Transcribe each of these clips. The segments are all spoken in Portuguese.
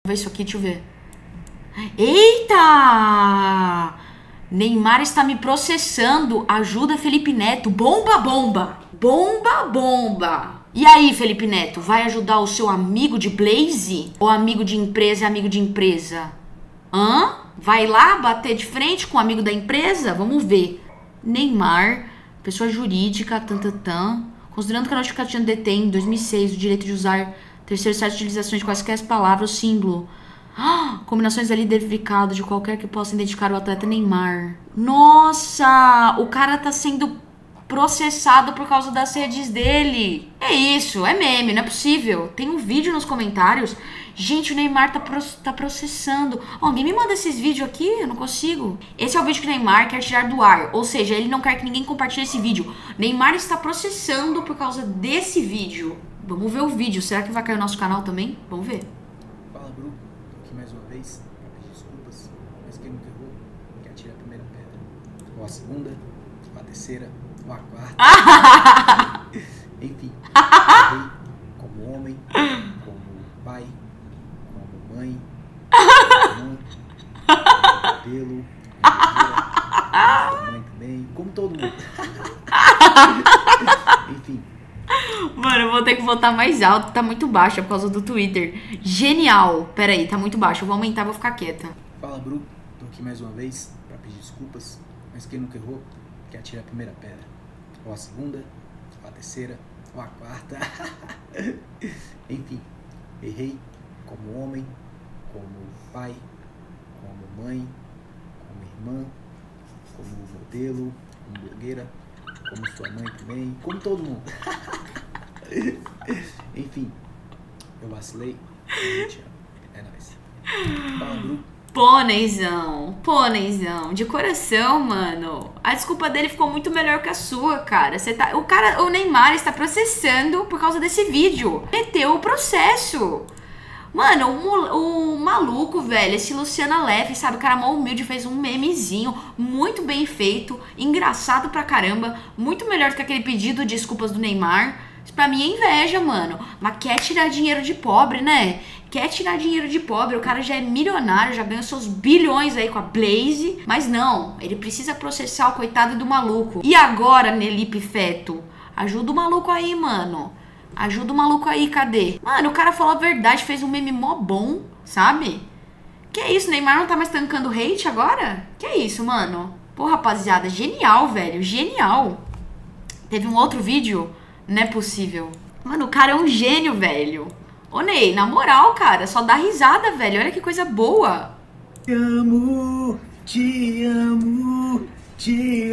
Vê isso aqui, deixa eu ver. Eita! Neymar está me processando. Ajuda Felipe Neto. Bomba, bomba. Bomba, bomba. E aí, Felipe Neto, vai ajudar o seu amigo de Blaze? Ou amigo de empresa é amigo de empresa? Hã? Vai lá bater de frente com o amigo da empresa? Vamos ver. Neymar, pessoa jurídica, considerando que a notificativa detém, em 2006, o direito de usar terceiro site de utilizações de quaisquer palavras ou símbolo. Combinações ali verificadas de qualquer que possa identificar o atleta Neymar. Nossa, o cara tá sendo processado por causa das redes dele. É isso, é meme, não é possível. Tem um vídeo nos comentários. Gente, o Neymar tá processando. Alguém me manda esses vídeos aqui? Eu não consigo. Esse é o vídeo que o Neymar quer tirar do ar. Ou seja, ele não quer que ninguém compartilhe esse vídeo. Neymar está processando por causa desse vídeo. Vamos ver o vídeo. Será que vai cair no nosso canal também? Vamos ver. Fala, Bru. Tô aqui mais uma vez pra pedir desculpas. Mas quem nunca errou, quer atirar a primeira pedra. Ou a segunda, ou a terceira, ou a quarta. Enfim, errei como homem, como pai, como mãe, como irmã, como modelo, como mãe também, como todo mundo. Enfim. Mano, eu vou ter que botar mais alto, tá muito baixo, é por causa do Twitter. Genial. Pera aí, tá muito baixo, eu vou aumentar, vou ficar quieta. Fala, Bru. Tô aqui mais uma vez pra pedir desculpas. Mas quem nunca errou, quer atirar a primeira pedra. Ou a segunda, ou a terceira, ou a quarta. Enfim, errei como homem, como pai, como mãe, como irmã, como modelo, como blogueira, como sua mãe também, como todo mundo. Enfim, eu vacilei. Eu te amo. É nóis. Fala, Bru. Pôneizão, de coração, mano. A desculpa dele ficou muito melhor que a sua, cara. O Neymar está processando por causa desse vídeo. Meteu o processo. Mano, o maluco, velho, esse Luciano Aleph, sabe, o cara mó humilde, fez um memezinho muito bem feito, engraçado pra caramba, muito melhor do que aquele pedido de desculpas do Neymar. Isso pra mim é inveja, mano. Mas quer tirar dinheiro de pobre, né? Quer tirar dinheiro de pobre, o cara já é milionário, já ganhou seus bilhões aí com a Blaze. Mas não, ele precisa processar o coitado do maluco. E agora, Nelipe Feto? Ajuda o maluco aí, mano. Ajuda o maluco aí, cadê? Mano, o cara falou a verdade, fez um meme mó bom, sabe? Que isso, Neymar não tá mais tancando hate agora? Que isso, mano? Pô, rapaziada, genial, velho, genial. Teve um outro vídeo, não é possível. Mano, o cara é um gênio, velho. Ô, Ney, na moral, cara, só dá risada, velho. Olha que coisa boa. Te amo, te amo, te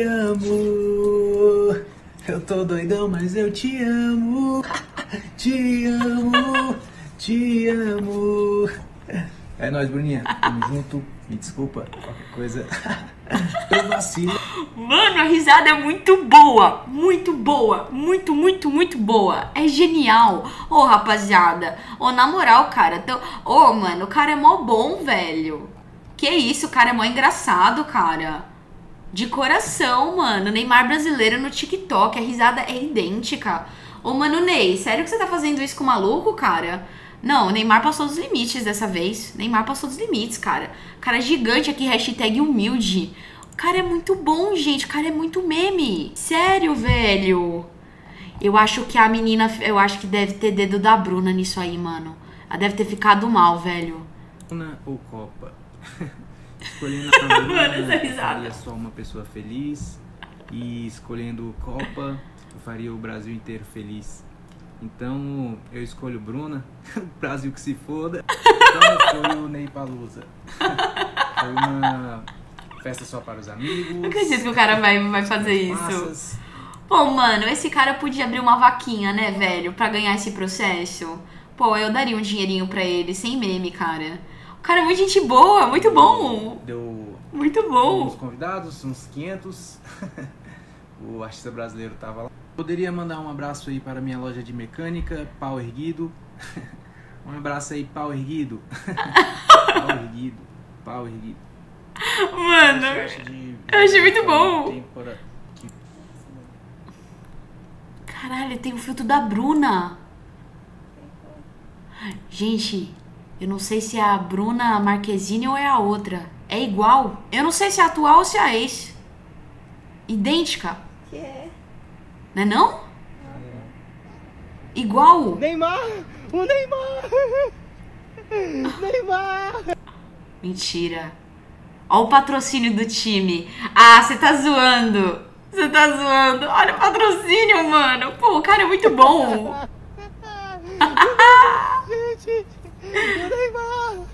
amo. Eu tô doidão, mas eu te amo. Te amo, te amo. É nóis, Bruninha. Tamo junto. Me desculpa, qualquer coisa. Eu vacilo. Mano, a risada é muito boa. Muito boa. Muito, muito, muito boa. É genial. Ô, rapaziada. Ô, na moral, cara. Ô, mano, o cara é mó bom, velho. Que isso, o cara é mó engraçado, cara. De coração, mano. Neymar brasileiro no TikTok. A risada é idêntica. Ô, mano, Ney, sério que você tá fazendo isso com o maluco, cara? Não, o Neymar passou dos limites dessa vez. Neymar passou dos limites, cara. O cara é gigante aqui, hashtag humilde. O cara é muito bom, gente. O cara é muito meme. Sério, velho. Eu acho que a menina... Eu acho que deve ter dedo da Bruna nisso aí, mano. Ela deve ter ficado mal, velho. Bruna ou Copa? Escolhendo a Bruna, Mano, essa risada. eu faria só uma pessoa feliz. E escolhendo Copa, eu faria o Brasil inteiro feliz. Então eu escolho Bruna, o Brasil que se foda. Então eu escolho o Ney Palusa. Foi uma festa só para os amigos. Não acredito que o cara vai fazer isso. Massas. Pô, mano, esse cara podia abrir uma vaquinha, né, velho? Pra ganhar esse processo. Pô, eu daria um dinheirinho pra ele, sem meme, cara. O cara é muito gente boa, muito bom. Deu Muito uns bom. convidados, uns 500. O artista brasileiro tava lá. Poderia mandar um abraço aí para minha loja de mecânica, Pau Erguido. Um abraço aí, Pau Erguido. Pau Erguido, Pau Erguido. Mano, eu achei muito bom. Caralho, tem o filtro da Bruna. Gente, Eu não sei se é a Bruna Marquezine ou é a outra. É igual. Eu não sei se é a atual ou se é a ex. Idêntica. Que é? Não é não? Igual. Neymar! O Neymar! Neymar! Mentira. Olha o patrocínio do time. Ah, você tá zoando. Você tá zoando. Olha o patrocínio, mano. Pô, o cara é muito bom. Gente, o Neymar!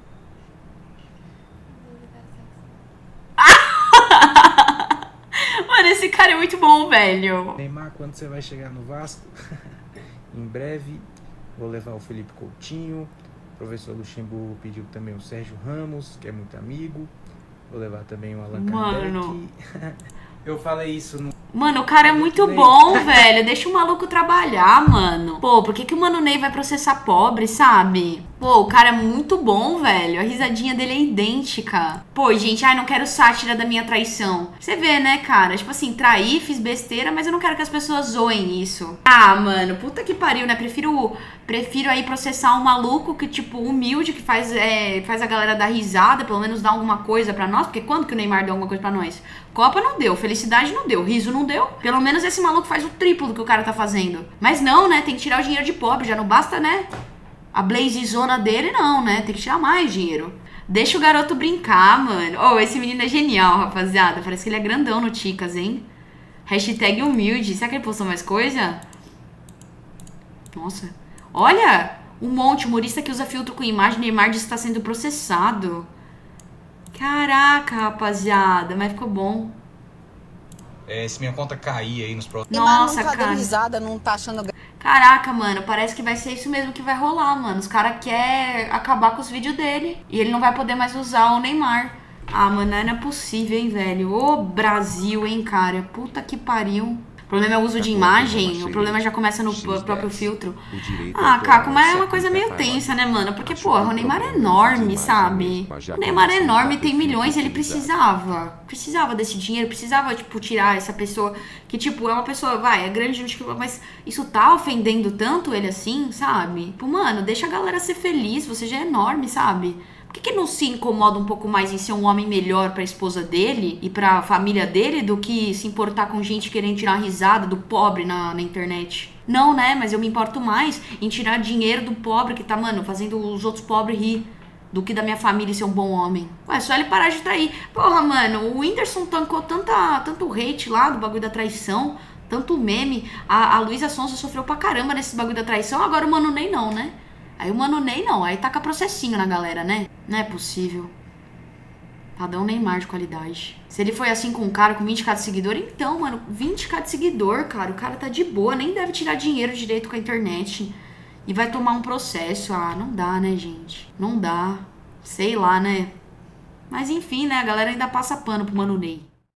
Mano, esse cara é muito bom, velho. Neymar, quando você vai chegar no Vasco? Em breve, vou levar o Felipe Coutinho. O professor Luxemburgo pediu também o Sérgio Ramos, que é muito amigo. Vou levar também o Allan Mano. Kardec. Eu falei isso no... Mano, o cara é muito bom, velho. Deixa o maluco trabalhar, mano. Pô, por que o Mano Ney vai processar pobre, sabe? Pô, o cara é muito bom, velho. A risadinha dele é idêntica. Pô, gente, ai, não quero sátira da minha traição. Você vê, né, cara? Tipo assim, traí, fiz besteira, mas eu não quero que as pessoas zoem isso. Ah, mano, puta que pariu, né? Prefiro aí processar um maluco que, tipo, humilde, que faz a galera dar risada, pelo menos dar alguma coisa pra nós. Porque quando que o Neymar deu alguma coisa pra nós? Copa não deu, felicidade não deu, riso não deu. Pelo menos esse maluco faz o triplo do que o cara tá fazendo. Mas não, né? Tem que tirar o dinheiro de pobre, já não basta, né? A blazezona dele, não, né? Tem que tirar mais dinheiro. Deixa o garoto brincar, mano. Oh, esse menino é genial, rapaziada. Parece que ele é grandão no Ticas, hein? Hashtag humilde. Será que ele postou mais coisa? Nossa. Olha! Um monte. Humorista que usa filtro com imagem. Neymar diz que está sendo processado. Caraca, rapaziada. Mas ficou bom. Se minha conta cair aí nos próximos... Nossa, não tá cara. dando risada, não tá achando... Caraca, mano, parece que vai ser isso mesmo que vai rolar, mano. Os caras querem acabar com os vídeos dele. E ele não vai poder mais usar o Neymar. Ah, mano, não é possível, hein, velho. Ô, Brasil, hein, cara. Puta que pariu. O problema é o uso de imagem, o problema já começa no próprio filtro. Ah, Caco, mas é uma coisa meio tensa, né, mano? Porque, porra, o Neymar é enorme, sabe? O Neymar é enorme, tem milhões, ele precisava desse dinheiro, precisava, tipo, tirar essa pessoa que, tipo, é uma pessoa, é grande, mas isso tá ofendendo tanto ele assim, sabe? Tipo, mano, deixa a galera ser feliz, você já é enorme, sabe? Por que não se incomoda um pouco mais em ser um homem melhor pra esposa dele e pra família dele do que se importar com gente querendo tirar risada do pobre na internet? Não, né? Mas eu me importo mais em tirar dinheiro do pobre que tá, mano, fazendo os outros pobres rir do que da minha família ser um bom homem. Ué, só ele parar de trair. Porra, mano, o Whindersson tancou tanto hate lá do bagulho da traição, tanto meme. A Luísa Sonza sofreu pra caramba nesse bagulho da traição, agora o Mano Ney não, né? Aí o Mano Ney não, aí taca processinho na galera, né? Não é possível. Padrão Neymar de qualidade. Se ele foi assim com um cara com 20k de seguidor, então, mano, 20k de seguidor, cara, o cara tá de boa, nem deve tirar dinheiro direito com a internet. E vai tomar um processo. Ah, não dá, né, gente? Não dá. Sei lá, né? Mas enfim, né, a galera ainda passa pano pro Mano Ney.